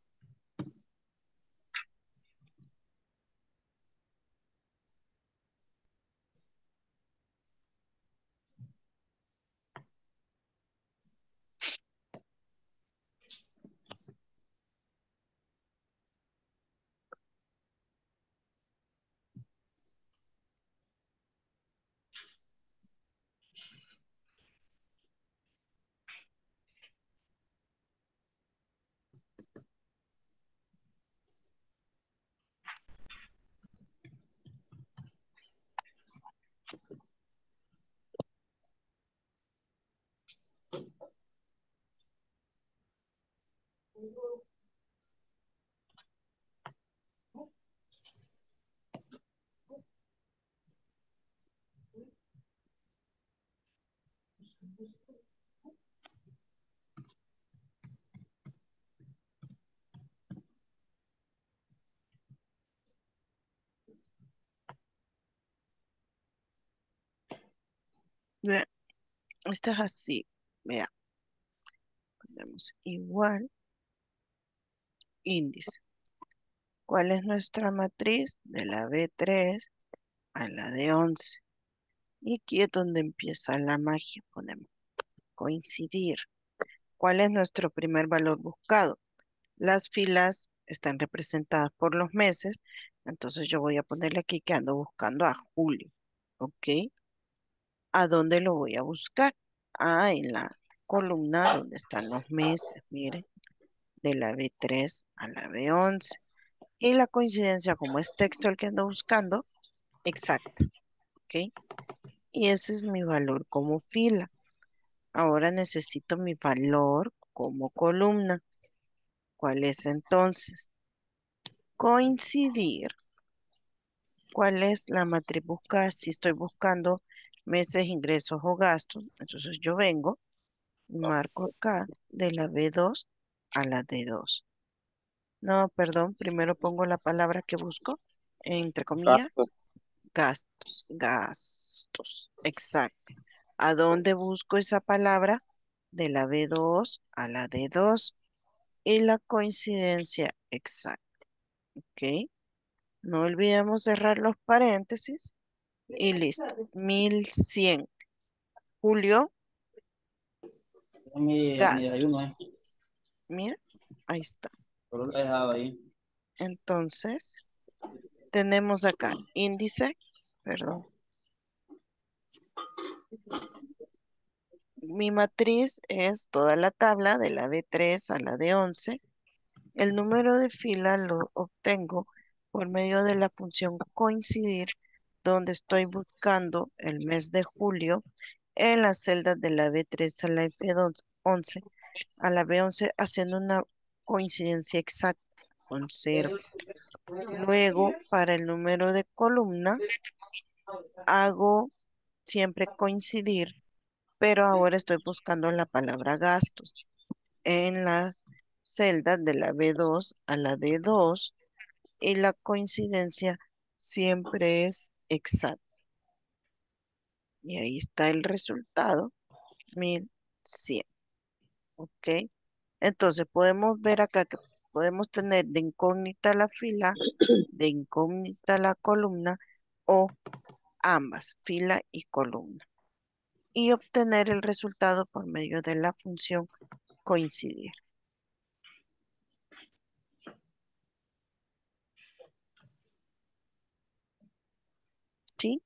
Vea, esto es así. Vea, ponemos igual índice. ¿Cuál es nuestra matriz? De la B tres a la D once. Y aquí es donde empieza la magia. Ponemos coincidir. ¿Cuál es nuestro primer valor buscado? Las filas están representadas por los meses, entonces yo voy a ponerle aquí que ando buscando a julio, ¿ok? ¿A dónde lo voy a buscar? Ah, en la columna donde están los meses, mire, de la B tres a la B once. Y la coincidencia, como es texto el que ando buscando, exacta, ¿ok? Y ese es mi valor como fila. Ahora necesito mi valor como columna. ¿Cuál es entonces? Coincidir. ¿Cuál es la matriz buscada? Si estoy buscando meses, ingresos o gastos, entonces yo vengo y marco acá de la B dos a la D dos. No, perdón, primero pongo la palabra que busco, entre comillas, gasto. gastos, gastos, exacto. ¿A dónde busco esa palabra? De la B dos a la D dos y la coincidencia exacta, ¿ok? No olvidemos cerrar los paréntesis y listo. Mil cien. Julio, Mi, mi desayuno, gastos. eh. Mira, ahí está. Solo lo he dejado ahí. Entonces, tenemos acá índice, perdón. Mi matriz es toda la tabla de la B tres a la D once. El número de fila lo obtengo por medio de la función coincidir, donde estoy buscando el mes de julio en las celdas de la B tres a la B once, a la B once haciendo una coincidencia exacta con cero. Luego, para el número de columna, hago siempre coincidir, pero ahora estoy buscando la palabra gastos en la celda de la B dos a la D dos y la coincidencia siempre es exacta. Y ahí está el resultado mil cien. ¿Ok? Entonces podemos ver acá que podemos tener de incógnita la fila, de incógnita la columna o ambas, fila y columna. Y obtener el resultado por medio de la función coincidir. ¿Sí?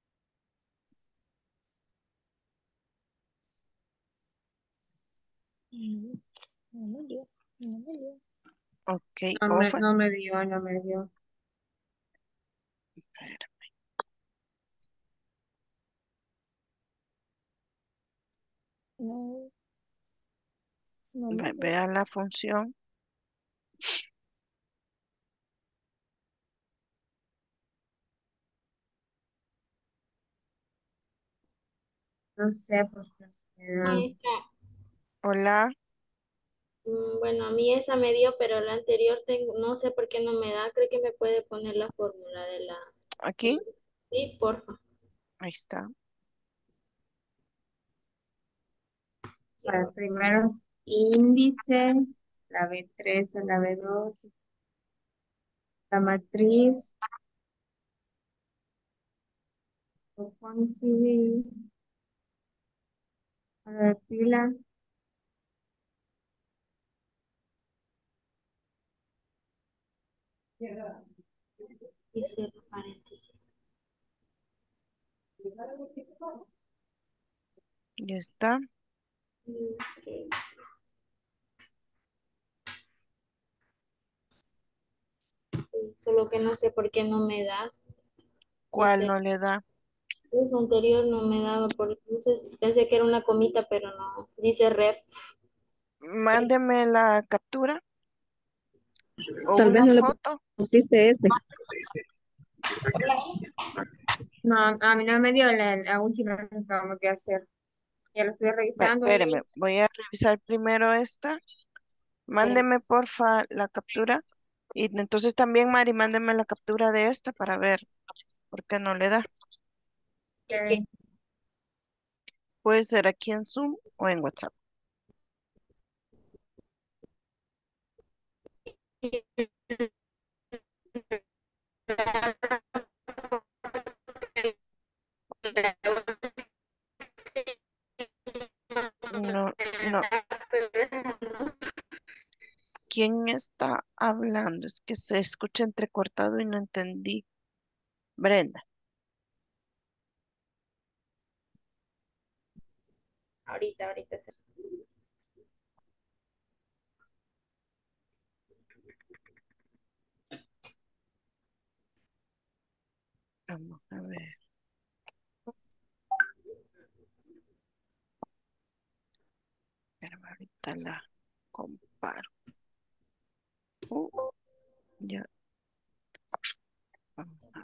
Mm, No me dio, no me dio. Ok, No ¿cómo me, fue? no me dio, no me dio. Espera, No, no me ve- dio. Vea la función. No sé por qué. Ah, Maestra, Hola, mm, bueno, a mí esa me dio, pero la anterior tengo, no sé por qué no me da. Creo que me puede poner la fórmula de la... aquí, Sí, porfa. ahí está. para Quiero- primeros índice, la b tres a la b dos, la matriz, o coincidir, a la fila, Y cierro paréntesis. Ya está. Mm, ok. Solo que no sé por qué no me da. ¿Cuál Ese, no le da? ese anterior no me daba, por, no sé, pensé que era una comita, pero no. Dice rep. Mándeme la captura o Tal vez una no le foto. pusiste ese. no, a mí no me dio la, la última que acabamos de hacer. Ya lo estoy Ve- revisando el Espéreme, link. voy a revisar primero esta. Espérame. Mándeme porfa la captura. Y entonces también, Mari, mándeme la captura de esta para ver por qué no le da. Es que Ok. Puede ser aquí en Zoom o en WhatsApp. No, no. ¿Quién está hablando? Es que se escucha entrecortado y no entendí. Brenda. ahorita, ahorita. Vamos a ver. Espérame, ahorita la comparo. Uh, ya. Vamos a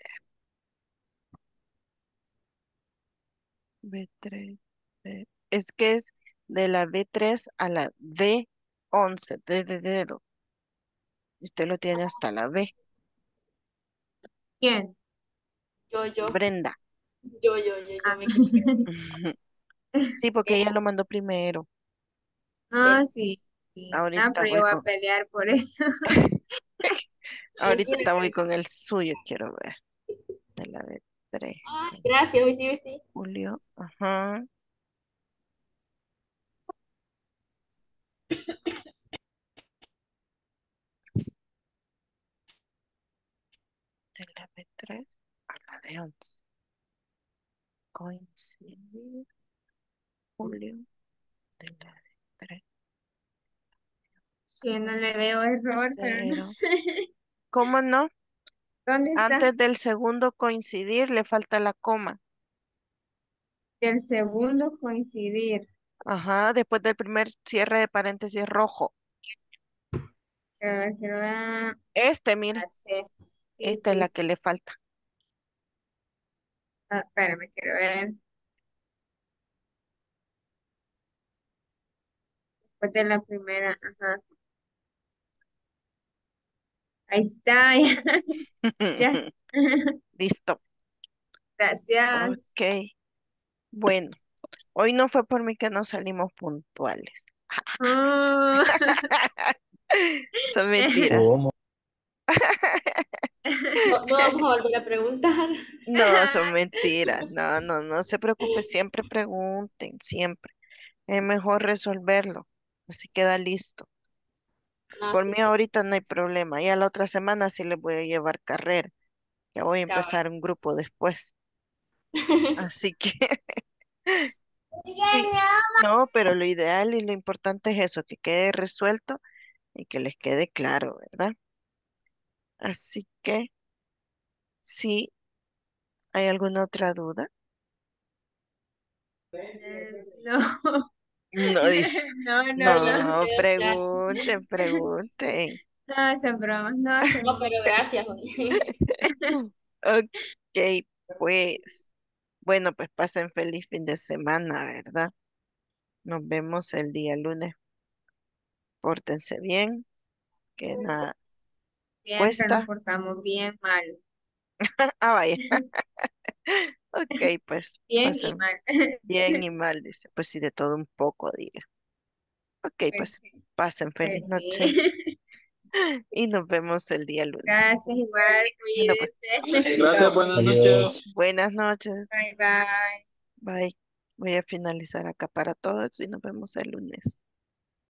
B tres. B- Es que es de la B tres a la D once, D de dedo. Y usted lo tiene hasta la B. ¿Quién? Yo, yo, Brenda. yo, yo, yo, Ah, yo me equivoqué. Sí, porque ella lo mandó primero. ah, sí, sí. Ah, Ahorita pero yo voy voy a con, pelear por eso. Tranquila. ahorita voy con el suyo, quiero ver. De la B tres. Ay, gracias, hoy sí, hoy sí. Julio. Ajá. De la B tres a la D once. Coincidir. Julio. De la D tres. Que no le veo error, pero no Cero. sé. ¿Cómo no? ¿Dónde está? Antes del segundo coincidir le falta la coma. Del segundo coincidir. Ajá, después del primer cierre de paréntesis rojo. Quiero ver, quiero ver. Este, mire, Ah, sí, sí, esta es la sí. que le falta. Ah, espérame, quiero ver. Después de la primera, ajá. Ahí está, ya. Listo. Gracias. Ok. Bueno, Hoy no fue por mí que no salimos puntuales. Oh. Son mentiras. ¿Cómo? No, no vamos a volver a preguntar. No, son mentiras. No, no, no se preocupe. Siempre pregunten, siempre. Es mejor resolverlo. Así queda listo. No, Por sí, mí ahorita no hay problema. Ya la otra semana sí les voy a llevar carrera. Ya voy a cabal. empezar un grupo después. Así que sí. No, pero lo ideal y lo importante es eso, que quede resuelto y que les quede claro, ¿verdad? Así que si hay alguna otra duda, Eh, no, no dice, no, no, No, ya no, me no, quedó claro. pregunten, pregunten. no, son bromas, no, son No, pero bromas. gracias, oye. Ok, pues, bueno, pues pasen feliz fin de semana, ¿verdad? Nos vemos el día lunes. Pórtense bien, que nada Siempre nos cuesta. portamos bien mal, Ah, vaya. Ok, pues bien y pasen mal. bien y mal, dice. Pues sí, de todo un poco, diga. Ok, Pues pues sí, pasen feliz pues sí. noche y nos vemos el día lunes. Gracias, igual, Bueno, pues, cuídense. Gracias, chao. buenas Adiós. noches. Buenas noches. Bye, bye. Bye. Voy a finalizar acá para todos y nos vemos el lunes.